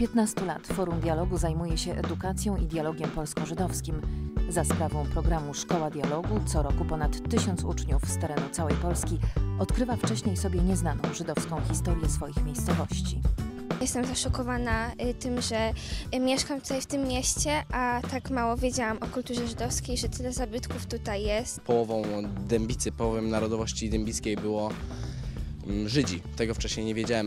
15 lat Forum Dialogu zajmuje się edukacją i dialogiem polsko-żydowskim. Za sprawą programu Szkoła Dialogu co roku ponad 1000 uczniów z terenu całej Polski odkrywa wcześniej sobie nieznaną żydowską historię swoich miejscowości. Jestem zaszokowana tym, że mieszkam tutaj w tym mieście, a tak mało wiedziałam o kulturze żydowskiej, że tyle zabytków tutaj jest. Połową Dębicy, połową narodowości dębickiej było Żydzi. Tego wcześniej nie wiedziałem.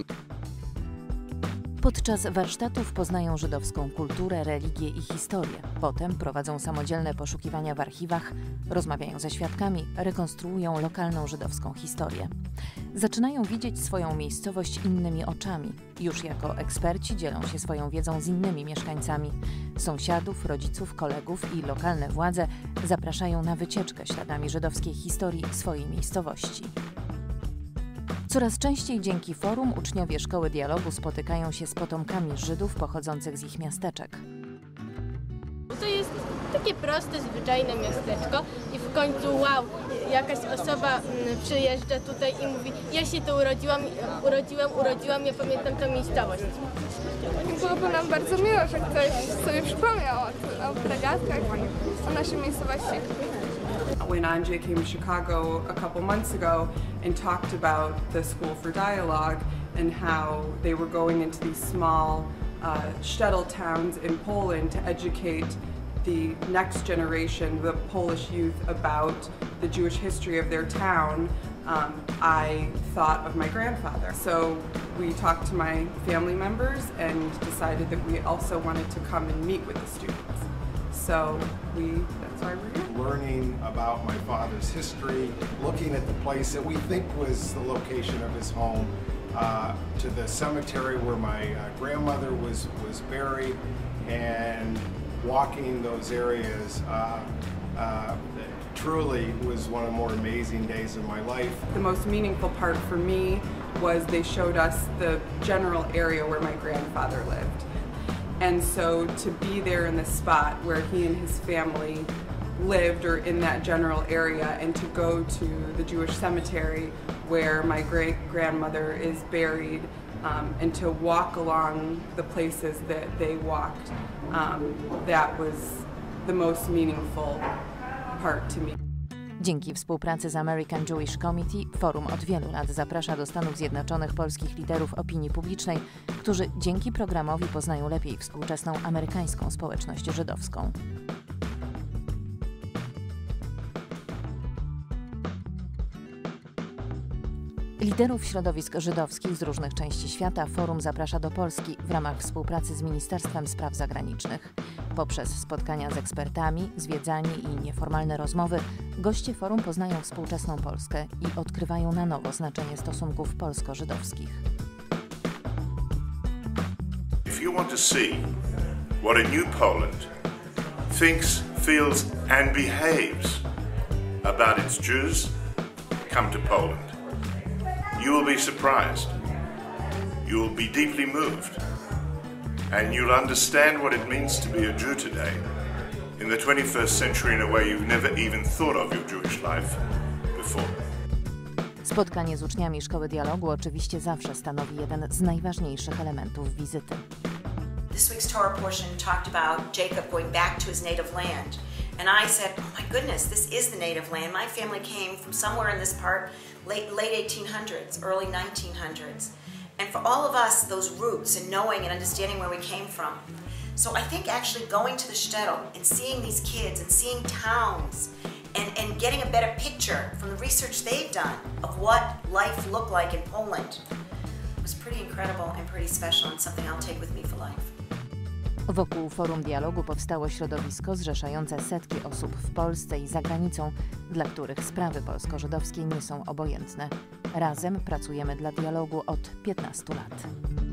Podczas warsztatów poznają żydowską kulturę, religię i historię. Potem prowadzą samodzielne poszukiwania w archiwach, rozmawiają ze świadkami, rekonstruują lokalną żydowską historię. Zaczynają widzieć swoją miejscowość innymi oczami. Już jako eksperci dzielą się swoją wiedzą z innymi mieszkańcami. Sąsiadów, rodziców, kolegów i lokalne władze zapraszają na wycieczkę śladami żydowskiej historii swojej miejscowości. Coraz częściej dzięki forum uczniowie Szkoły Dialogu spotykają się z potomkami Żydów pochodzących z ich miasteczek. To jest takie proste, zwyczajne miasteczko i w końcu wow, jakaś osoba przyjeżdża tutaj i mówi: ja się tu urodziłam, ja pamiętam tę miejscowość. Byłoby nam bardzo miło, że ktoś sobie przypomniał o pradziadkach, o naszej miejscowości. When Andrzej came to Chicago a couple months ago and talked about the School for Dialogue and how they were going into these small shtetl towns in Poland to educate the next generation, the Polish youth, about the Jewish history of their town, I thought of my grandfather. So we talked to my family members and decided that we also wanted to come and meet with the students. So that's why we're here. Learning about my father's history, looking at the place that we think was the location of his home, to the cemetery where my grandmother was buried, and walking those areas truly was one of the more amazing days of my life. The most meaningful part for me was they showed us the general area where my grandfather lived. And so to be there in the spot where he and his family lived, or in that general area, and to go to the Jewish cemetery where my great-grandmother is buried, and to walk along the places that they walked, that was the most meaningful part to me. Dzięki współpracy z American Jewish Committee Forum od wielu lat zaprasza do Stanów Zjednoczonych polskich liderów opinii publicznej, którzy dzięki programowi poznają lepiej współczesną amerykańską społeczność żydowską. Liderów środowisk żydowskich z różnych części świata Forum zaprasza do Polski w ramach współpracy z Ministerstwem Spraw Zagranicznych. Poprzez spotkania z ekspertami, zwiedzanie i nieformalne rozmowy goście Forum poznają współczesną Polskę i odkrywają na nowo znaczenie stosunków polsko-żydowskich. If you want to see what a new Poland thinks, feels and behaves about its Jews, come to Poland. You will be surprised, you will be deeply moved, and you'll understand what it means to be a Jew today in the 21st century in a way you've never even thought of your Jewish life before. Spotkanie z uczniami Szkoły Dialogu oczywiście zawsze stanowi jeden z najważniejszych elementów wizyty. This week's Torah portion talked about Jacob going back to his native land. And I said, oh my goodness, this is the native land. My family came from somewhere in this part, late 1800s, early 1900s. And for all of us, those roots and knowing and understanding where we came from. So I think actually going to the shtetl and seeing these kids and seeing towns and getting a better picture from the research they've done of what life looked like in Poland was pretty incredible and pretty special, and something I'll take with me for life. Wokół Forum Dialogu powstało środowisko zrzeszające setki osób w Polsce i za granicą, dla których sprawy polsko-żydowskie nie są obojętne. Razem pracujemy dla dialogu od 15 lat.